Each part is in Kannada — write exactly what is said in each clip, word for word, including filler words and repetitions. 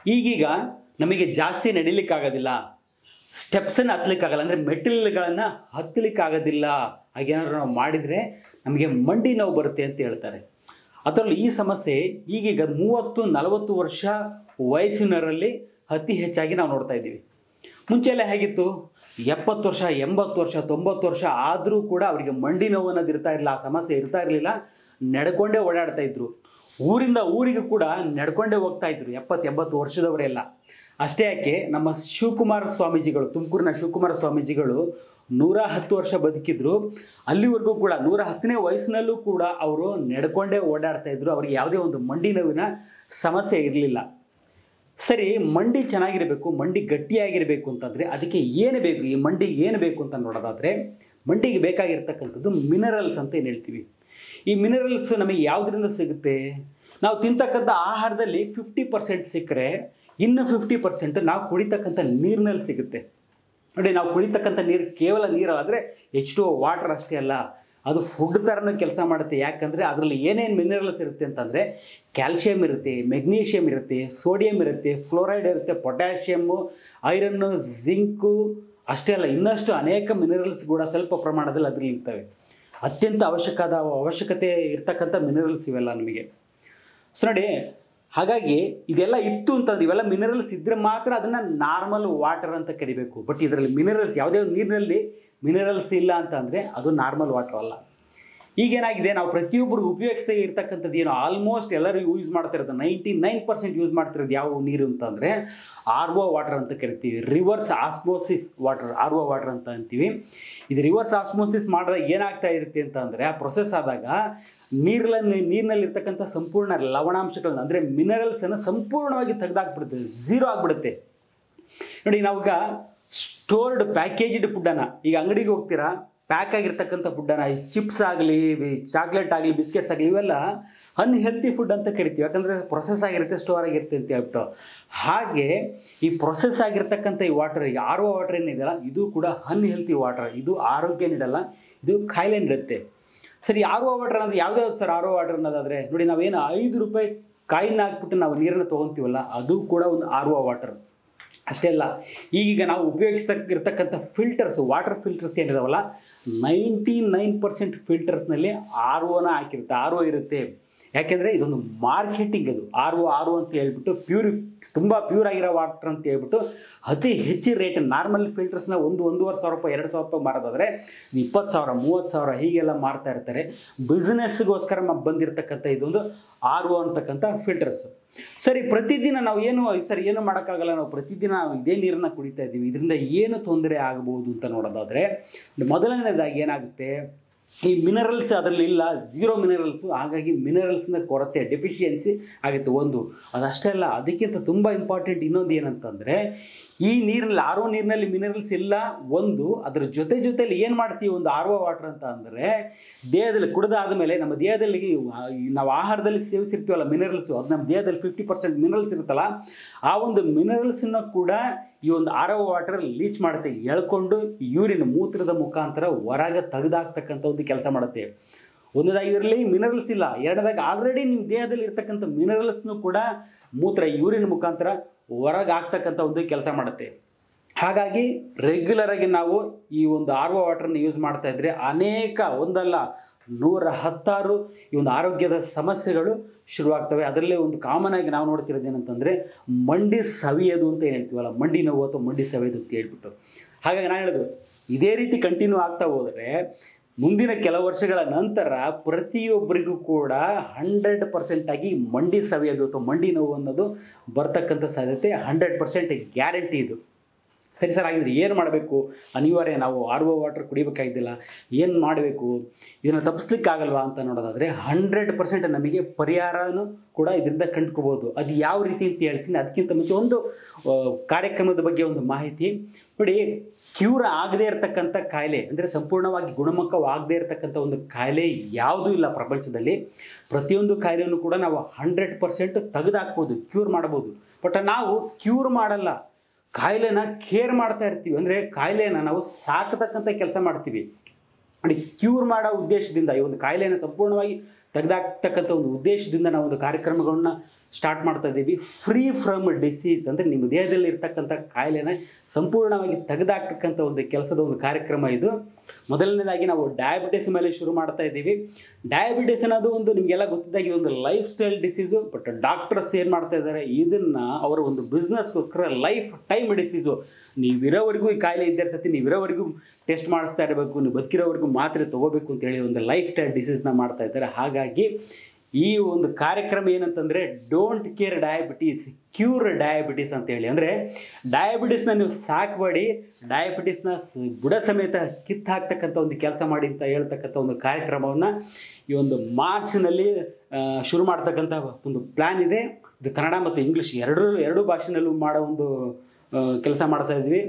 ಈಗೀಗ ನಮಗೆ ಜಾಸ್ತಿ ನಡಿಲಿಕ್ಕಾಗೋದಿಲ್ಲ, ಸ್ಟೆಪ್ಸನ್ನು ಹತ್ತಲಿಕ್ಕಾಗಲ್ಲ, ಅಂದರೆ ಮೆಟ್ಟಿಲುಗಳನ್ನು ಹತ್ತಲಿಕ್ಕಾಗೋದಿಲ್ಲ, ಹಾಗೇನಾದ್ರು ನಾವು ಮಾಡಿದರೆ ನಮಗೆ ಮಂಡಿ ನೋವು ಬರುತ್ತೆ ಅಂತ ಹೇಳ್ತಾರೆ. ಅದರಲ್ಲೂ ಈ ಸಮಸ್ಯೆ ಈಗೀಗ ಮೂವತ್ತು ನಲವತ್ತು ವರ್ಷ ವಯಸ್ಸಿನವರಲ್ಲಿ ಅತಿ ಹೆಚ್ಚಾಗಿ ನಾವು ನೋಡ್ತಾ ಇದ್ದೀವಿ. ಮುಂಚೆಲ್ಲ ಹೇಗಿತ್ತು, ಎಪ್ಪತ್ತು ವರ್ಷ ಎಂಬತ್ತು ವರ್ಷ ತೊಂಬತ್ತು ವರ್ಷ ಆದರೂ ಕೂಡ ಅವರಿಗೆ ಮಂಡಿ ನೋವು ಅನ್ನೋದು ಇರ್ತಾ ಇರಲಿಲ್ಲ, ಆ ಸಮಸ್ಯೆ ಇರ್ತಾ ಇರಲಿಲ್ಲ, ನಡ್ಕೊಂಡೇ ಓಡಾಡ್ತಾ ಇದ್ರು. ಊರಿಂದ ಊರಿಗೆ ಕೂಡ ನಡ್ಕೊಂಡೇ ಹೋಗ್ತಾ ಇದ್ರು ಎಪ್ಪತ್ತು ಎಂಬತ್ತು ವರ್ಷದವರೆಲ್ಲ. ಅಷ್ಟೇ ಯಾಕೆ ನಮ್ಮ ಶಿವಕುಮಾರ ಸ್ವಾಮೀಜಿಗಳು, ತುಮಕೂರಿನ ಶಿವಕುಮಾರ ಸ್ವಾಮೀಜಿಗಳು ನೂರ ಹತ್ತು ವರ್ಷ ಬದುಕಿದ್ರು. ಅಲ್ಲಿವರೆಗೂ ಕೂಡ ನೂರ ಹತ್ತನೇ ವಯಸ್ಸಿನಲ್ಲೂ ಕೂಡ ಅವರು ನಡ್ಕೊಂಡೇ ಓಡಾಡ್ತಾ ಇದ್ರು. ಅವರಿಗೆ ಯಾವುದೇ ಒಂದು ಮಂಡಿ ನೋವಿನ ಸಮಸ್ಯೆ ಇರಲಿಲ್ಲ. ಸರಿ, ಮಂಡಿ ಚೆನ್ನಾಗಿರಬೇಕು, ಮಂಡಿ ಗಟ್ಟಿಯಾಗಿರಬೇಕು ಅಂತಂದರೆ ಅದಕ್ಕೆ ಏನು ಬೇಕು, ಈ ಮಂಡಿಗೆ ಏನು ಬೇಕು ಅಂತ ನೋಡೋದಾದರೆ ಮಂಡಿಗೆ ಬೇಕಾಗಿರ್ತಕ್ಕಂಥದ್ದು ಮಿನರಲ್ಸ್ ಅಂತ ಏನು ಹೇಳ್ತೀವಿ. ಈ ಮಿನರಲ್ಸ್ ನಮಗೆ ಯಾವುದರಿಂದ ಸಿಗುತ್ತೆ, ನಾವು ತಿಂತಕ್ಕಂಥ ಆಹಾರದಲ್ಲಿ ಫಿಫ್ಟಿ ಪರ್ಸೆಂಟ್ ಸಿಕ್ಕರೆ ಇನ್ನು ಫಿಫ್ಟಿ ಪರ್ಸೆಂಟ್ ನಾವು ಕುಡಿತಕ್ಕಂಥ ನೀರಿನಲ್ಲಿ ಸಿಗುತ್ತೆ. ನೋಡಿ, ನಾವು ಕುಡಿತಕ್ಕಂಥ ನೀರು ಕೇವಲ ನೀರಾದರೆ ಎಚ್ ಟು ವಾಟರ್ ಅಷ್ಟೇ ಅಲ್ಲ, ಅದು ಫುಡ್ ಥರನೂ ಕೆಲಸ ಮಾಡುತ್ತೆ. ಯಾಕಂದರೆ ಅದರಲ್ಲಿ ಏನೇನು ಮಿನರಲ್ಸ್ ಇರುತ್ತೆ ಅಂತಂದರೆ ಕ್ಯಾಲ್ಶಿಯಮ್ ಇರುತ್ತೆ, ಮೆಗ್ನೀಷಿಯಮ್ ಇರುತ್ತೆ, ಸೋಡಿಯಂ ಇರುತ್ತೆ, ಫ್ಲೋರೈಡ್ ಇರುತ್ತೆ, ಪೊಟ್ಯಾಷಿಯಮ್ಮು, ಐರನ್ನು, ಜಿಂಕು, ಅಷ್ಟೇ ಅಲ್ಲ ಇನ್ನಷ್ಟು ಅನೇಕ ಮಿನರಲ್ಸ್ ಕೂಡ ಸ್ವಲ್ಪ ಪ್ರಮಾಣದಲ್ಲಿ ಅದರಲ್ಲಿ ಇರ್ತವೆ. ಅತ್ಯಂತ ಅವಶ್ಯಕದ ಅವಶ್ಯಕತೆ ಇರ್ತಕ್ಕಂಥ ಮಿನರಲ್ಸ್ ಇವೆಲ್ಲ ನಮಗೆ. ಸೊ ನೋಡಿ, ಹಾಗಾಗಿ ಇದೆಲ್ಲ ಇತ್ತು ಅಂತಂದ್ರೆ, ಇವೆಲ್ಲ ಮಿನರಲ್ಸ್ ಇದ್ದರೆ ಮಾತ್ರ ಅದನ್ನು ನಾರ್ಮಲ್ ವಾಟರ್ ಅಂತ ಕರಿಬೇಕು. ಬಟ್ ಇದರಲ್ಲಿ ಮಿನರಲ್ಸ್ ಯಾವುದೇ ಒಂದು ನೀರಿನಲ್ಲಿ ಮಿನರಲ್ಸ್ ಇಲ್ಲ ಅಂತ ಅಂದರೆ ಅದು ನಾರ್ಮಲ್ ವಾಟರ್ ಅಲ್ಲ. ಈಗೇನಾಗಿದೆ, ನಾವು ಪ್ರತಿಯೊಬ್ಬರು ಉಪಯೋಗಿಸ್ತಾ ಇರ್ತಕ್ಕಂಥದ್ದು ಏನು, ಆಲ್ಮೋಸ್ಟ್ ಎಲ್ಲರೂ ಯೂಸ್ ಮಾಡ್ತಾ ಇರೋದು ನೈಂಟಿ ನೈನ್ ಪರ್ಸೆಂಟ್ ಯೂಸ್ ಮಾಡ್ತಿರೋದು ಯಾವ ನೀರು ಅಂತಂದರೆ ಆರ್ ಒ ವಾಟರ್ ಅಂತ ಕರಿತೀವಿ. Reverse osmosis water, R O water ಅಂತ ಅಂತೀವಿ. ಇದು ರಿವರ್ಸ್ ಆಸ್ಮೋಸಿಸ್ ಮಾಡಿದಾಗ ಏನಾಗ್ತಾ ಇರುತ್ತೆ ಅಂತ ಅಂದರೆ, ಆ ಪ್ರೊಸೆಸ್ ಆದಾಗ ನೀರಲ್ಲಿ ನೀರಿನಲ್ಲಿರ್ತಕ್ಕಂಥ ಸಂಪೂರ್ಣ ಲವಣಾಂಶಗಳನ್ನ ಅಂದರೆ ಮಿನರಲ್ಸನ್ನು ಸಂಪೂರ್ಣವಾಗಿ ತೆಗೆದಾಕ್ಬಿಡುತ್ತೆ, ಝೀರೋ ಆಗಿಬಿಡುತ್ತೆ. ನೋಡಿ, ನಾವೀಗ ಸ್ಟೋರ್ಡ್ ಪ್ಯಾಕೇಜ್ಡ್ ಫುಡ್ಡನ್ನು, ಈಗ ಅಂಗಡಿಗೆ ಹೋಗ್ತೀರಾ, ಪ್ಯಾಕ್ ಆಗಿರ್ತಕ್ಕಂಥ ಫುಡ್ಡನ್ನು, ಚಿಪ್ಸ್ ಆಗಲಿ, ಚಾಕ್ಲೇಟ್ ಆಗಲಿ, ಬಿಸ್ಕೆಟ್ಸ್ ಆಗಲಿ, ಇವೆಲ್ಲ ಅನ್ಹೆಲ್ತಿ ಫುಡ್ ಅಂತ ಕರಿತೀವಿ. ಯಾಕಂದರೆ ಪ್ರೊಸೆಸ್ ಆಗಿರುತ್ತೆ, ಸ್ಟೋರ್ ಆಗಿರುತ್ತೆ ಅಂತ ಹೇಳ್ಬಿಟ್ಟು. ಹಾಗೆ ಈ ಪ್ರೊಸೆಸ್ ಆಗಿರ್ತಕ್ಕಂಥ ಈ ವಾಟರ್, ಈಗ ಆರ್ ಒ ವಾಟರ್ ಏನಿದೆಯಲ್ಲ, ಇದು ಕೂಡ ಅನ್ಹೆಲ್ತಿ ವಾಟರ್. ಇದು ಆರೋಗ್ಯ ನೀಡಲ್ಲ, ಇದು ಕಾಯಿಲೆ ನೀಡುತ್ತೆ. ಸರಿ, ಆರ್ ಒ ವಾಟರ್ ಅಂದರೆ ಯಾವುದ್ಯಾವ್ದು ಸರ್ ಆರ್ ಒ ವಾಟರ್ ಅನ್ನೋದಾದರೆ, ನೋಡಿ, ನಾವೇನು ಐದು ರೂಪಾಯಿ ಕಾಯಿನ ಹಾಕ್ಬಿಟ್ಟು ನಾವು ನೀರನ್ನು ತೊಗೊತೀವಲ್ಲ, ಅದು ಕೂಡ ಒಂದು ಆರ್ ಒ ವಾಟರ್. ಅಷ್ಟೇ ಅಲ್ಲ, ಈಗೀಗ ನಾವು ಉಪಯೋಗಿಸ್ತಕ್ಕಿರ್ತಕ್ಕಂಥ ಫಿಲ್ಟರ್ಸು, ವಾಟರ್ ಫಿಲ್ಟರ್ಸ್ ಏನಿದಾವಲ್ಲ, ನೈಂಟಿ ನೈನ್ ಪರ್ಸೆಂಟ್ ಫಿಲ್ಟರ್ಸ್ನಲ್ಲಿ ಆರ್ ಒನ ಹಾಕಿರುತ್ತೆ, ಆರ್ ಒ ಇರುತ್ತೆ. ಯಾಕೆಂದರೆ ಇದೊಂದು ಮಾರ್ಕೆಟಿಂಗ್, ಅದು ಆರ್ ಒ ಆರ್ ಒ ಅಂತ ಹೇಳ್ಬಿಟ್ಟು ಪ್ಯೂರಿ, ತುಂಬ ಪ್ಯೂರ್ ಆಗಿರೋ ವಾಟರ್ ಅಂತ ಹೇಳ್ಬಿಟ್ಟು ಅತಿ ಹೆಚ್ಚು ರೇಟ್. ನಾರ್ಮಲ್ ಫಿಲ್ಟರ್ಸ್ನ ಒಂದು ಒಂದೂವರೆ ಸಾವಿರ ರೂಪಾಯಿ ಎರಡು ಸಾವಿರ ರೂಪಾಯಿ ಮಾರೋದಾದರೆ ಇಪ್ಪತ್ತು ಸಾವಿರ ಮೂವತ್ತು ಸಾವಿರ ಹೀಗೆಲ್ಲ ಮಾರ್ತಾ ಇರ್ತಾರೆ. ಬಿಸ್ನೆಸ್ಗೋಸ್ಕರ ಬಂದಿರತಕ್ಕಂಥ ಇದೊಂದು ಆರ್ ಒ ಅಂತಕ್ಕಂಥ ಫಿಲ್ಟರ್ಸ್. ಸರಿ, ಪ್ರತಿದಿನ ನಾವು ಏನು ಸರಿ ಏನು ಮಾಡೋಕ್ಕಾಗಲ್ಲ, ನಾವು ಪ್ರತಿದಿನ ಇದೇ ನೀರನ್ನು ಕುಡಿತಾ ಇದ್ದೀವಿ, ಇದರಿಂದ ಏನು ತೊಂದರೆ ಆಗಬಹುದು ಅಂತ ನೋಡೋದಾದರೆ, ಮೊದಲನೇದಾಗಿ ಏನಾಗುತ್ತೆ, ಈ ಮಿನರಲ್ಸ್ ಅದರಲ್ಲಿ ಇಲ್ಲ, ಝೀರೋ ಮಿನರಲ್ಸು. ಹಾಗಾಗಿ ಮಿನರಲ್ಸ್ನ ಕೊರತೆ, ಡೆಫಿಷಿಯನ್ಸಿ ಆಗುತ್ತೆ ಒಂದು. ಅದಷ್ಟೇ ಅಲ್ಲ, ಅದಕ್ಕಿಂತ ತುಂಬ ಇಂಪಾರ್ಟೆಂಟ್ ಇನ್ನೊಂದು ಏನಂತಂದರೆ, ಈ ನೀರಿನಲ್ಲಿ ಆರ್ ಒ ನೀರಿನಲ್ಲಿ ಮಿನರಲ್ಸ್ ಇಲ್ಲ ಒಂದು. ಅದರ ಜೊತೆ ಜೊತೆಯಲ್ಲಿ ಏನು ಮಾಡ್ತೀವಿ, ಒಂದು ಆರ್ ಒ ವಾಟರ್ ಅಂತ ಅಂದರೆ ದೇಹದಲ್ಲಿ ಕುಡಿದಾದ ಮೇಲೆ ನಮ್ಮ ದೇಹದಲ್ಲಿ ನಾವು ಆಹಾರದಲ್ಲಿ ಸೇವಿಸಿರ್ತೀವಲ್ಲ ಮಿನರಲ್ಸು, ಅದು ನಮ್ಮ ದೇಹದಲ್ಲಿ ಫಿಫ್ಟಿ ಪರ್ಸೆಂಟ್ ಮಿನರಲ್ಸ್ ಇರುತ್ತಲ್ಲ, ಆ ಒಂದು ಮಿನರಲ್ಸನ್ನು ಕೂಡ ಈ ಒಂದು ಆರ್ ಒ ವಾಟರ್ ಲೀಚ್ ಮಾಡುತ್ತೆ, ಎಳ್ಕೊಂಡು ಯೂರಿನ್ ಮೂತ್ರದ ಮುಖಾಂತರ ಹೊರಗೆ ತೆಗೆದಾಕ್ತಕ್ಕಂಥ ಒಂದು ಕೆಲಸ ಮಾಡುತ್ತೆ. ಒಂದದಾಗಿ ಇದರಲ್ಲಿ ಮಿನರಲ್ಸ್ ಇಲ್ಲ, ಎರಡನೇದಾಗಿ ಆಲ್ರೆಡಿ ನಿಮ್ಮ ದೇಹದಲ್ಲಿ ಇರ್ತಕ್ಕಂಥ ಮಿನರಲ್ಸ್ನು ಕೂಡ ಮೂತ್ರ ಯೂರಿನ್ ಮುಖಾಂತರ ಹೊರಗೆ ಆಗ್ತಕ್ಕಂಥ ಒಂದು ಕೆಲಸ ಮಾಡುತ್ತೆ. ಹಾಗಾಗಿ ರೆಗ್ಯುಲರ್ ಆಗಿ ನಾವು ಈ ಒಂದು ಆರ್ ಒ ವಾಟರ್ನ ಯೂಸ್ ಮಾಡ್ತಾ ಇದ್ರೆ ಅನೇಕ ಒಂದಲ್ಲ ನೂರ ಹತ್ತಾರು ಈ ಒಂದು ಆರೋಗ್ಯದ ಸಮಸ್ಯೆಗಳು ಶುರುವಾಗ್ತವೆ. ಅದರಲ್ಲೇ ಒಂದು ಕಾಮನ್ ಆಗಿ ನಾವು ನೋಡ್ತಿರೋದು ಏನಂತಂದರೆ ಮಂಡಿ ಸವಿಯೋದು ಅಂತ ಏನು ಹೇಳ್ತೀವಲ್ಲ, ಮಂಡಿ ನೋವು ಅಥವಾ ಮಂಡಿ ಸವಿಯೋದು ಅಂತ ಹೇಳ್ಬಿಟ್ಟು. ಹಾಗಾಗಿ ನಾನು ಹೇಳೋದು, ಇದೇ ರೀತಿ ಕಂಟಿನ್ಯೂ ಆಗ್ತಾ ಹೋದರೆ ಮುಂದಿನ ಕೆಲವು ವರ್ಷಗಳ ನಂತರ ಪ್ರತಿಯೊಬ್ಬರಿಗೂ ಕೂಡ ಹಂಡ್ರೆಡ್ ಪರ್ಸೆಂಟ್ ಆಗಿ ಮಂಡಿ ಸವಿಯೋದು ಅಥವಾ ಮಂಡಿ ನೋವು ಅನ್ನೋದು ಬರ್ತಕ್ಕಂಥ ಸಾಧ್ಯತೆ ಹಂಡ್ರೆಡ್ ಪರ್ಸೆಂಟ್ ಗ್ಯಾರಂಟಿ ಇದು. ಸರಿ ಸರ್, ಹಾಗಿದ್ರೆ ಏನು ಮಾಡಬೇಕು, ಅನಿವಾರ್ಯ ನಾವು ಆರ್ ಒ ವಾಟರ್ ಕುಡಿಬೇಕಾಗಿದ್ದಿಲ್ಲ, ಏನು ಮಾಡಬೇಕು, ಇದನ್ನು ತಪ್ಪಿಸ್ಲಿಕ್ಕಾಗಲ್ವಾ ಅಂತ ನೋಡೋದಾದರೆ ಹಂಡ್ರೆಡ್ ಪರ್ಸೆಂಟ್ ನಮಗೆ ಪರಿಹಾರನೂ ಕೂಡ ಇದರಿಂದ ಕಂಡುಕೋಬೋದು. ಅದು ಯಾವ ರೀತಿ ಅಂತ ಹೇಳ್ತೀನಿ. ಅದಕ್ಕಿಂತ ಮುಂಚೆ ಒಂದು ಕಾರ್ಯಕ್ರಮದ ಬಗ್ಗೆ ಒಂದು ಮಾಹಿತಿ ನೋಡಿ. ಕ್ಯೂರ್ ಆಗದೇ ಇರತಕ್ಕಂಥ ಕಾಯಿಲೆ ಅಂದರೆ ಸಂಪೂರ್ಣವಾಗಿ ಗುಣಮುಖವಾಗದೇ ಇರತಕ್ಕಂಥ ಒಂದು ಕಾಯಿಲೆ ಯಾವುದೂ ಇಲ್ಲ ಪ್ರಪಂಚದಲ್ಲಿ. ಪ್ರತಿಯೊಂದು ಕಾಯಿಲೆಯನ್ನು ಕೂಡ ನಾವು ಹಂಡ್ರೆಡ್ ಪರ್ಸೆಂಟ್ ತೆಗೆದುಹಾಕ್ಬೋದು, ಕ್ಯೂರ್ ಮಾಡ್ಬೋದು. ಬಟ್ ನಾವು ಕ್ಯೂರ್ ಮಾಡಲ್ಲ, ಕಾಯಿಲೆನ ಕೇರ್ ಮಾಡ್ತಾ ಇರ್ತೀವಿ. ಅಂದರೆ ಕಾಯಿಲೆನ ನಾವು ಸಾಕತಕ್ಕಂಥ ಕೆಲಸ ಮಾಡ್ತೀವಿ. ನೋಡಿ, ಕ್ಯೂರ್ ಮಾಡೋ ಉದ್ದೇಶದಿಂದ ಈ ಒಂದು ಕಾಯಿಲೆಯನ್ನು ಸಂಪೂರ್ಣವಾಗಿ ತೆಗೆದಾಕ್ತಕ್ಕಂಥ ಒಂದು ಉದ್ದೇಶದಿಂದ ನಾವು ಒಂದು ಕಾರ್ಯಕ್ರಮಗಳನ್ನ ಸ್ಟಾರ್ಟ್ ಮಾಡ್ತಾ ಇದ್ದೀವಿ. ಫ್ರೀ ಫ್ರಮ್ ಡಿಸೀಸ್ ಅಂದರೆ ನಿಮ್ಮ ದೇಹದಲ್ಲಿ ಇರ್ತಕ್ಕಂಥ ಕಾಯಿಲೆನ ಸಂಪೂರ್ಣವಾಗಿ ತೆಗೆದಾಕ್ತಕ್ಕಂಥ ಒಂದು ಕೆಲಸದ ಒಂದು ಕಾರ್ಯಕ್ರಮ ಇದು. ಮೊದಲನೇದಾಗಿ ನಾವು ಡಯಾಬಿಟಿಸ್ ಮೇಲೆ ಶುರು ಮಾಡ್ತಾ ಇದ್ದೀವಿ. ಡಯಾಬಿಟಿಸ್ ಅನ್ನೋದು ಒಂದು ನಿಮಗೆಲ್ಲ ಗೊತ್ತಿದ್ದಾಗಿ ಒಂದು lifestyle disease. But doctors ಏನು ಮಾಡ್ತಾ ಇದ್ದಾರೆ, ಇದನ್ನು ಅವರ ಒಂದು ಬಿಸ್ನೆಸ್ಗೋಸ್ಕರ ಲೈಫ್ ಟೈಮ್ ಡಿಸೀಸು, ನೀವಿರೋವರೆಗೂ ಈ ಕಾಯಿಲೆ ಇದ್ದಿರ್ತೈತಿ, ನೀವಿರೋವರೆಗೂ ಟೆಸ್ಟ್ ಮಾಡಿಸ್ತಾ ಇರಬೇಕು, ನೀವು ಬದುಕಿರೋವರೆಗೂ ಮಾತ್ರೆ ತೊಗೋಬೇಕು ಅಂತೇಳಿ ಒಂದು ಲೈಫ್ ಸ್ಟೈಲ್ ಡಿಸೀಸ್ನ ಮಾಡ್ತಾ ಇದ್ದಾರೆ. ಹಾಗಾಗಿ ಈ ಒಂದು ಕಾರ್ಯಕ್ರಮ ಏನಂತಂದರೆ don't care diabetes, cure diabetes ಅಂತೇಳಿ. ಅಂದರೆ ಡಯಾಬಿಟೀಸ್ನ ನೀವು ಸಾಕಬೇಡಿ, ಡಯಾಬಿಟೀಸ್ನ ಬುಡ ಸಮೇತ ಕಿತ್ತು ಹಾಕ್ತಕ್ಕಂಥ ಒಂದು ಕೆಲಸ ಮಾಡಿ ಅಂತ ಹೇಳ್ತಕ್ಕಂಥ ಒಂದು ಕಾರ್ಯಕ್ರಮವನ್ನು ಈ ಒಂದು ಮಾರ್ಚ್ನಲ್ಲಿ ಶುರು ಮಾಡ್ತಕ್ಕಂಥ ಒಂದು ಪ್ಲ್ಯಾನ್ ಇದೆ. ಇದು ಕನ್ನಡ ಮತ್ತು ಇಂಗ್ಲೀಷ್ ಎರಡೂ ಎರಡೂ ಭಾಷೆನಲ್ಲೂ ಮಾಡೋ ಒಂದು ಕೆಲಸ ಮಾಡ್ತಾ ಇದ್ವಿ.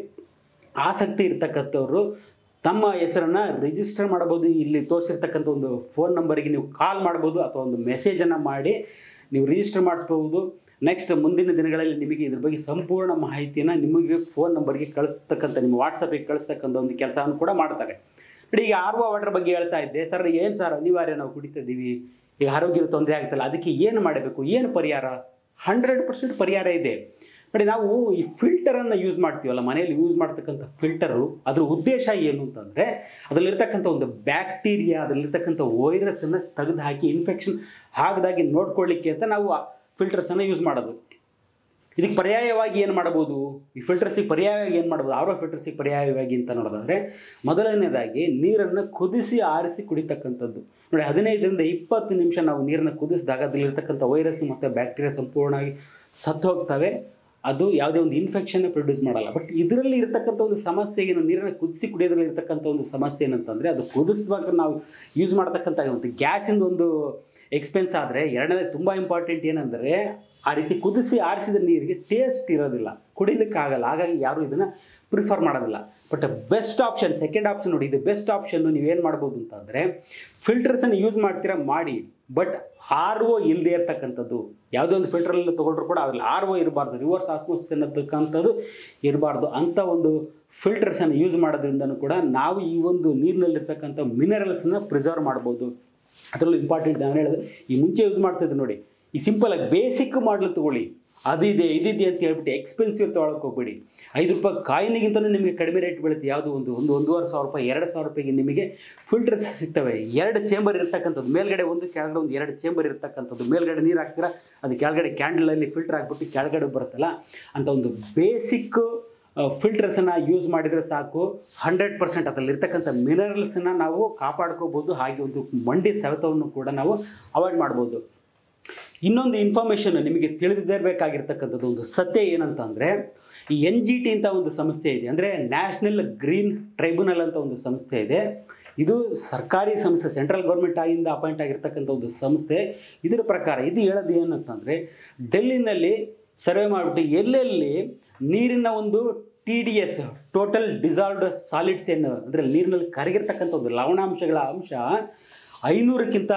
ಆಸಕ್ತಿ ಇರ್ತಕ್ಕಂಥವ್ರು ತಮ್ಮ ಹೆಸರನ್ನು ರಿಜಿಸ್ಟರ್ ಮಾಡ್ಬೋದು. ಇಲ್ಲಿ ತೋರಿಸಿರ್ತಕ್ಕಂಥ ಒಂದು ಫೋನ್ ನಂಬರಿಗೆ ನೀವು ಕಾಲ್ ಮಾಡ್ಬೋದು ಅಥವಾ ಒಂದು ಮೆಸೇಜನ್ನು ಮಾಡಿ ನೀವು ರಿಜಿಸ್ಟರ್ ಮಾಡಿಸ್ಬೋದು. ನೆಕ್ಸ್ಟ್ ಮುಂದಿನ ದಿನಗಳಲ್ಲಿ ನಿಮಗೆ ಇದ್ರ ಬಗ್ಗೆ ಸಂಪೂರ್ಣ ಮಾಹಿತಿಯನ್ನು ನಿಮಗೆ ಫೋನ್ ನಂಬರ್ಗೆ ಕಳಿಸ್ತಕ್ಕಂಥ, ನಿಮ್ಮ ವಾಟ್ಸಪ್ಪಿಗೆ ಕಳಿಸ್ತಕ್ಕಂಥ ಒಂದು ಕೆಲಸವನ್ನು ಕೂಡ ಮಾಡ್ತಾರೆ. ಬಟ್ ಈಗ ಆರ್ ಒ ವಾಟರ್ ಬಗ್ಗೆ ಹೇಳ್ತಾ ಇದ್ದೆ. ಸರ್ ಏನು ಸರ್ ಅನಿವಾರ್ಯ ನಾವು ಕುಡಿತಿದ್ದೀವಿ, ಈಗ ಆರೋಗ್ಯದ ತೊಂದರೆ ಆಗ್ತಲ್ಲ, ಅದಕ್ಕೆ ಏನು ಮಾಡಬೇಕು, ಏನು ಪರಿಹಾರ? ಹಂಡ್ರೆಡ್ ಪರ್ಸೆಂಟ್ ಪರಿಹಾರ ಇದೆ. ಬಟ್ ನಾವು ಈ ಫಿಲ್ಟರನ್ನು ಯೂಸ್ ಮಾಡ್ತೀವಲ್ಲ, ಮನೆಯಲ್ಲಿ ಯೂಸ್ ಮಾಡ್ತಕ್ಕಂಥ ಫಿಲ್ಟರು, ಅದ್ರ ಉದ್ದೇಶ ಏನು ಅಂತಂದರೆ ಅದರಲ್ಲಿರ್ತಕ್ಕಂಥ ಒಂದು ಬ್ಯಾಕ್ಟೀರಿಯಾ, ಅದರಲ್ಲಿರ್ತಕ್ಕಂಥ ವೈರಸನ್ನು ತೆಗೆದು ಹಾಕಿ ಇನ್ಫೆಕ್ಷನ್ ಆಗದಾಗಿ ನೋಡ್ಕೊಳ್ಳಿಕ್ಕೆ ಅಂತ ನಾವು ಫಿಲ್ಟರ್ಸನ್ನು ಯೂಸ್ ಮಾಡೋದು. ಇದಕ್ಕೆ ಪರ್ಯಾಯವಾಗಿ ಏನು ಮಾಡ್ಬೋದು, ಈ ಫಿಲ್ಟರ್ಸಿಗೆ ಪರ್ಯಾಯವಾಗಿ ಏನು ಮಾಡ್ಬೋದು, ಆರ್ ಒ ಫಿಲ್ಟರ್ಸಿಗೆ ಪರ್ಯಾಯವಾಗಿ ಅಂತ ನೋಡೋದಾದರೆ ಮೊದಲನೇದಾಗಿ ನೀರನ್ನು ಕುದಿಸಿ ಆರಿಸಿ ಕುಡಿತಕ್ಕಂಥದ್ದು. ನೋಡಿ, ಹದಿನೈದರಿಂದ ಇಪ್ಪತ್ತು ನಿಮಿಷ ನಾವು ನೀರನ್ನು ಕುದಿಸಿದಾಗ ಅದರಲ್ಲಿರ್ತಕ್ಕಂಥ ವೈರಸ್ ಮತ್ತು ಬ್ಯಾಕ್ಟೀರಿಯಾ ಸಂಪೂರ್ಣವಾಗಿ ಸತ್ತು ಹೋಗ್ತವೆ. ಅದು ಯಾವುದೇ ಒಂದು ಇನ್ಫೆಕ್ಷನ್ ಪ್ರೊಡ್ಯೂಸ್ ಮಾಡಲ್ಲ. ಬಟ್ ಇದರಲ್ಲಿ ಇರ್ತಕ್ಕಂಥ ಒಂದು ಸಮಸ್ಯೆ ಏನು, ನೀರನ್ನು ಕುದಿಸಿ ಕುಡಿಯೋದ್ರಲ್ಲಿ ಇರ್ತಕ್ಕಂಥ ಒಂದು ಸಮಸ್ಯೆ ಏನಂತಂದರೆ ಅದು ಕುದಿಸುವಾಗ ನಾವು ಯೂಸ್ ಮಾಡ್ತಕ್ಕಂಥ ಒಂದು ಗ್ಯಾಸಿಂದ ಒಂದು ಎಕ್ಸ್ಪೆನ್ಸ್ ಆದರೆ, ಎರಡನೇದಾಗಿ ತುಂಬ ಇಂಪಾರ್ಟೆಂಟ್ ಏನಂದರೆ ಆ ರೀತಿ ಕುದಿಸಿ ಆರಿಸಿದ ನೀರಿಗೆ ಟೇಸ್ಟ್ ಇರೋದಿಲ್ಲ, ಕುಡಿಲಿಕ್ಕಾಗಲ್ಲ. ಹಾಗಾಗಿ ಯಾರು ಇದನ್ನು ಪ್ರಿಫರ್ ಮಾಡೋದಿಲ್ಲ. But best option, second option ನೋಡಿ, ಇದು ಬೆಸ್ಟ್ ಆಪ್ಷನ್ನು ನೀವೇನು ಮಾಡ್ಬೋದು ಅಂತಂದರೆ ಫಿಲ್ಟರ್ಸನ್ನು ಯೂಸ್ ಮಾಡ್ತೀರಾ ಮಾಡಿ, ಬಟ್ ಆರ್ ಒ ಇಲ್ಲದೆ ಇರ್ತಕ್ಕಂಥದ್ದು. ಯಾವುದೇ ಒಂದು ಫಿಲ್ಟರಲ್ಲಿ ತೊಗೊಂಡ್ರು ಕೂಡ ಅದರಲ್ಲಿ ಆರ್ ಒ ಇರಬಾರ್ದು, ರಿವರ್ಸ್ ಆಸ್ಮೋಸಿಸ್ ಅನ್ನತಕ್ಕಂಥದ್ದು ಇರಬಾರ್ದು. ಅಂಥ ಒಂದು ಫಿಲ್ಟರ್ಸನ್ನು ಯೂಸ್ ಮಾಡೋದ್ರಿಂದನೂ ಕೂಡ ನಾವು ಈ ಒಂದು ನೀರಿನಲ್ಲಿರ್ತಕ್ಕಂಥ ಮಿನರಲ್ಸನ್ನ ಪ್ರಿಸರ್ವ್ ಮಾಡ್ಬೋದು. ಅದರಲ್ಲೂ ಇಂಪಾರ್ಟೆಂಟ್ ನಾನು ಹೇಳೋದು, ಈ ಮುಂಚೆ ಯೂಸ್ ಮಾಡ್ತಿದ್ದೆ ನೋಡಿ, ಈ ಸಿಂಪಲಾಗಿ ಬೇಸಿಕ್ ಮಾಡಲು ತೊಗೊಳ್ಳಿ, ಅದಿದೆ ಇದಿದೆ ಅಂತ ಹೇಳ್ಬಿಟ್ಟು ಎಕ್ಸ್ಪೆನ್ಸಿವ್ ತೊಗೊಳಕ್ಕೆ ಹೋಗ್ಬೇಡಿ. ಐದು ರೂಪಾಯಿ ಕಾಯಿನಿಗಿಂತಲೂ ನಿಮಗೆ ಕಡಿಮೆ ರೇಟ್ ಬೀಳುತ್ತೆ. ಯಾವುದು ಒಂದು ಒಂದು ಒಂದೂವರೆ ಸಾವಿರ ರೂಪಾಯಿ ಎರಡು ಸಾವಿರ ರೂಪಾಯಿಗೆ ನಿಮಗೆ ಫಿಲ್ಟರ್ಸ್ ಸಿಗ್ತವೆ. ಎರಡು ಚೇಂಬರ್ ಇರ್ತಕ್ಕಂಥದ್ದು, ಮೇಲ್ಗಡೆ ಒಂದು ಕೆಳಗಡೆ ಒಂದು ಎರಡು ಚೇಂಬರ್ ಇರ್ತಕ್ಕಂಥದ್ದು. ಮೇಲ್ಗಡೆ ನೀರು ಹಾಕ್ತೀರಾ, ಅದು ಕೆಳಗಡೆ ಕ್ಯಾಂಡಲಲ್ಲಿ ಫಿಲ್ಟರ್ ಹಾಕ್ಬಿಟ್ಟು ಕೆಳಗಡೆ ಬರುತ್ತಲ್ಲ ಅಂತ ಒಂದು ಬೇಸಿಕ್ ಫಿಲ್ಟರ್ಸನ್ನು ಯೂಸ್ ಮಾಡಿದರೆ ಸಾಕು. ಹಂಡ್ರೆಡ್ ಪರ್ಸೆಂಟ್ ಅದರಲ್ಲಿರ್ತಕ್ಕಂಥ ಮಿನರಲ್ಸನ್ನು ನಾವು ಕಾಪಾಡ್ಕೋಬೋದು. ಹಾಗೆ ಒಂದು ಮಂಡಿ ಸವೆತವನ್ನು ಕೂಡ ನಾವು ಅವಾಯ್ಡ್ ಮಾಡ್ಬೋದು. ಇನ್ನೊಂದು ಇನ್ಫಾರ್ಮೇಷನ್ ನಿಮಗೆ ತಿಳಿದಿರಬೇಕಾಗಿರ್ತಕ್ಕಂಥದ್ದು ಒಂದು ಸತ್ಯ ಏನಂತ ಅಂದರೆ, ಈ ಎನ್ ಜಿ ಟಿ ಅಂತ ಒಂದು ಸಂಸ್ಥೆ ಇದೆ, ಅಂದರೆ ನ್ಯಾಷನಲ್ ಗ್ರೀನ್ ಟ್ರೈಬ್ಯುನಲ್ ಅಂತ ಒಂದು ಸಂಸ್ಥೆ ಇದೆ. ಇದು ಸರ್ಕಾರಿ ಸಂಸ್ಥೆ, ಸೆಂಟ್ರಲ್ ಗೌರ್ಮೆಂಟ್ ಆಗಿಂದ ಅಪಾಯಿಂಟ್ ಆಗಿರ್ತಕ್ಕಂಥ ಒಂದು ಸಂಸ್ಥೆ. ಇದರ ಪ್ರಕಾರ ಇದು ಹೇಳೋದು ಏನಂತಂದರೆ, ಡೆಲ್ಲಿನಲ್ಲಿ ಸರ್ವೆ ಮಾಡಿಬಿಟ್ಟು ಎಲ್ಲೆಲ್ಲಿ ನೀರಿನ ಒಂದು T D S, total dissolved solids ಏನು ಅಂದರೆ ನೀರಿನಲ್ಲಿ ಕರಗಿರ್ತಕ್ಕಂಥ ಒಂದು ಲವಣಾಂಶಗಳ ಅಂಶ ಐನೂರಕ್ಕಿಂತ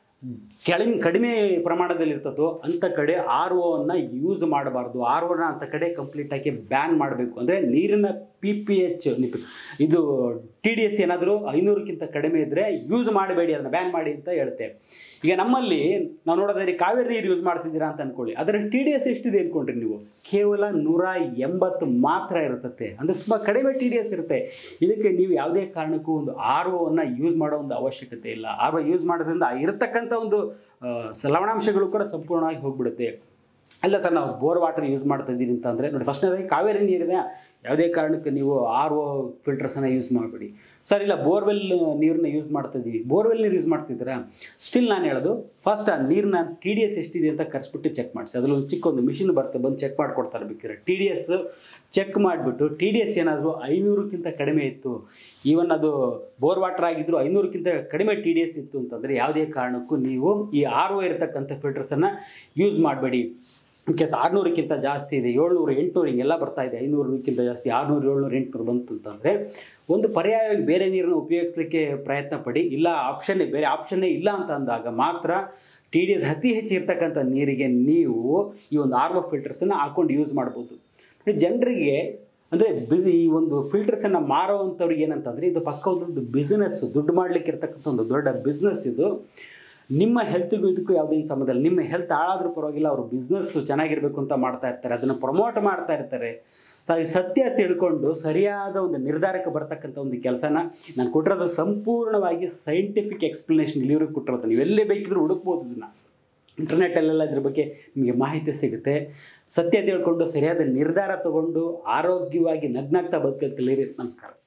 ಕೆಳಗೆ ಕಡಿಮೆ ಪ್ರಮಾಣದಲ್ಲಿ ಇರ್ತದೋ ಅಂಥ ಕಡೆ ಆರ್ ಒ ಅನ್ನು ಯೂಸ್ ಮಾಡಬಾರ್ದು. ಆರ್ ಒನ ಅಂಥ ಕಡೆ ಕಂಪ್ಲೀಟಾಗಿ ಬ್ಯಾನ್ ಮಾಡಬೇಕು. ಅಂದರೆ ನೀರಿನ ಪಿ ಪಿ ಎಚ್ ಇದು ಟಿ ಡಿ ಎಸ್ ಏನಾದರೂ ಐನೂರಕ್ಕಿಂತ ಕಡಿಮೆ ಇದ್ದರೆ ಯೂಸ್ ಮಾಡಬೇಡಿ, ಅದನ್ನು ಬ್ಯಾನ್ ಮಾಡಿ ಅಂತ ಹೇಳ್ತೇವೆ. ಈಗ ನಮ್ಮಲ್ಲಿ ನಾವು ನೋಡೋದಾದ್ರೆ ಕಾವೇರಿ ನೀರು ಯೂಸ್ ಮಾಡ್ತಿದ್ದೀರಾ ಅಂತ ಅಂದ್ಕೊಳ್ಳಿ, ಅದರ ಟಿ ಡಿ ಎಸ್ ಎಷ್ಟಿದೆ ಅಂದ್ಕೊಂಡ್ರಿ ನೀವು? ಕೇವಲ ನೂರ ಎಂಬತ್ತು ಮಾತ್ರ ಇರುತ್ತೆ. ಅಂದರೆ ತುಂಬ ಕಡಿಮೆ ಟಿ ಡಿ ಎಸ್ ಇರುತ್ತೆ. ಇದಕ್ಕೆ ನೀವು ಯಾವುದೇ ಕಾರಣಕ್ಕೂ ಒಂದು ಆರ್ ಒ ಅನ್ನು ಯೂಸ್ ಮಾಡೋ ಒಂದು ಅವಶ್ಯಕತೆ ಇಲ್ಲ. ಆರ್ ಒ ಯೂಸ್ ಮಾಡೋದ್ರಿಂದ ಇರತಕ್ಕಂಥ ಒಂದು ಲವಣಾಂಶಗಳು ಕೂಡ ಸಂಪೂರ್ಣವಾಗಿ ಹೋಗ್ಬಿಡುತ್ತೆ. ಅಲ್ಲ ಸರ್, ನಾವು ಬೋರ್ ವಾಟರ್ ಯೂಸ್ ಮಾಡ್ತಾ ಇದ್ದೀರಿ ಅಂತಂದರೆ ನೋಡಿ, ಫಸ್ಟ್ನೇದಾಗಿ ಕಾವೇರಿ ನೀರಿದೆ, ಯಾವುದೇ ಕಾರಣಕ್ಕೆ ನೀವು ಆರ್ ಒ ಫಿಲ್ಟರ್ಸನ್ನು ಯೂಸ್ ಮಾಡಬೇಡಿ. ಸರ್ ಇಲ್ಲ, ಬೋರ್ವೆಲ್ ನೀರನ್ನ ಯೂಸ್ ಮಾಡ್ತಾ ಇದ್ದೀವಿ, ಬೋರ್ವೆಲ್ ನೀರು ಯೂಸ್ ಮಾಡ್ತಿದ್ದೀರಾ, ಸ್ಟಿಲ್ ನಾನು ಹೇಳೋದು ಫಸ್ಟ್ ಆ ನೀರನ್ನ ಟಿ ಡಿ ಎಸ್ ಎಷ್ಟಿದೆ ಅಂತ ಕರೆಸ್ಬಿಟ್ಟು ಚೆಕ್ ಮಾಡಿಸಿ. ಅದರಲ್ಲಿ ಒಂದು ಚಿಕ್ಕ ಒಂದು ಮಿಷಿನ್ ಬರುತ್ತೆ, ಬಂದು ಚೆಕ್ ಮಾಡಿಕೊಡ್ತಾರೆ. ಬೇಕಿದ್ರೆ ಟಿ ಡಿ ಎಸ್ ಚೆಕ್ ಮಾಡಿಬಿಟ್ಟು ಟಿ ಡಿ ಎಸ್ ಏನಾದರೂ ಐನೂರಕ್ಕಿಂತ ಕಡಿಮೆ ಇತ್ತು, ಈವನ್ ಅದು ಬೋರ್ ವಾಟರ್ ಆಗಿದ್ರು ಐನೂರಕ್ಕಿಂತ ಕಡಿಮೆ ಟಿ ಡಿ ಎಸ್ ಇತ್ತು ಅಂತಂದರೆ ಯಾವುದೇ ಕಾರಣಕ್ಕೂ ನೀವು ಈ ಆರ್ ಒ ಇರತಕ್ಕಂಥ ಫಿಲ್ಟರ್ಸನ್ನು ಯೂಸ್ ಮಾಡಬೇಡಿ. ಇನ್ ಕೇಸ್ ಆರುನೂರಕ್ಕಿಂತ ಜಾಸ್ತಿ ಇದೆ, ಏಳ್ನೂರು ಎಂಟುನೂರು ಹಿಂಗೆಲ್ಲ ಬರ್ತಾ ಇದೆ, ಐನೂರಕ್ಕಿಂತ ಜಾಸ್ತಿ ಆರುನೂರು ಏಳ್ನೂರು ಎಂಟುನೂರು ಬಂತು ಅಂತಂದರೆ ಒಂದು ಪರ್ಯಾಯವಾಗಿ ಬೇರೆ ನೀರನ್ನು ಉಪಯೋಗಿಸಲಿಕ್ಕೆ ಪ್ರಯತ್ನ ಪಡಿ. ಇಲ್ಲ ಆಪ್ಷನ್ನೇ ಬೇರೆ ಆಪ್ಷನ್ನೇ ಇಲ್ಲ ಅಂತ ಅಂದಾಗ ಮಾತ್ರ ಟಿ ಡಿ ಎಸ್ ಅತಿ ಹೆಚ್ಚು ಇರ್ತಕ್ಕಂಥ ನೀರಿಗೆ ನೀವು ಈ ಒಂದು ಆರ್ ಒ ಫಿಲ್ಟರ್ಸನ್ನು ಹಾಕ್ಕೊಂಡು ಯೂಸ್ ಮಾಡ್ಬೋದು. ಜನರಿಗೆ ಅಂದರೆ ಬಿಸಿ ಈ ಒಂದು ಫಿಲ್ಟರ್ಸನ್ನು ಮಾರೋವಂಥವ್ರಿಗೆ ಏನಂತಂದರೆ ಇದು ಪಕ್ಕ ಒಂದು ಬಿಸ್ನೆಸ್, ದುಡ್ಡು ಮಾಡಲಿಕ್ಕೆ ಇರ್ತಕ್ಕಂಥ ಒಂದು ದೊಡ್ಡ ಬಿಸ್ನೆಸ್ ಇದು. ನಿಮ್ಮ ಹೆಲ್ತ್ಗೂ ಇದಕ್ಕೂ ಯಾವುದೇನು ಸಂಬಂಧ ಇಲ್ಲ. ನಿಮ್ಮ ಹೆಲ್ತ್ ಹಾಳಾದ್ರೂ ಪರವಾಗಿಲ್ಲ, ಅವರು ಬಿಸ್ನೆಸ್ ಚೆನ್ನಾಗಿರಬೇಕು ಅಂತ ಮಾಡ್ತಾ ಇರ್ತಾರೆ, ಅದನ್ನು ಪ್ರಮೋಟ್ ಮಾಡ್ತಾ ಇರ್ತಾರೆ. ಸೊ ಹಾಗೆ ಸತ್ಯ ತಿಳ್ಕೊಂಡು ಸರಿಯಾದ ಒಂದು ನಿರ್ಧಾರಕ್ಕೆ ಬರ್ತಕ್ಕಂಥ ಒಂದು ಕೆಲಸನ ನಾನು ಕೊಟ್ಟಿರೋದು ಸಂಪೂರ್ಣವಾಗಿ ಸೈಂಟಿಫಿಕ್ ಎಕ್ಸ್ಪ್ಲನೇಷನ್ ಇಲ್ಲಿವರೆಗೂ ಕೊಟ್ಟಿರೋದು. ನೀವು ಎಲ್ಲೇ ಬೇಕಿದ್ರೂ ಹುಡುಕ್ಬೋದು, ಇದನ್ನು ಇಂಟರ್ನೆಟ್ಟಲ್ಲೆಲ್ಲ ಇದ್ರ ಬಗ್ಗೆ ನಿಮಗೆ ಮಾಹಿತಿ ಸಿಗುತ್ತೆ. ಸತ್ಯ ತಿಳ್ಕೊಂಡು ಸರಿಯಾದ ನಿರ್ಧಾರ ತಗೊಂಡು ಆರೋಗ್ಯವಾಗಿ ನಗ್ನಾಗ್ತಾ ಬದುಕಲಿರಿ. ನಮಸ್ಕಾರ.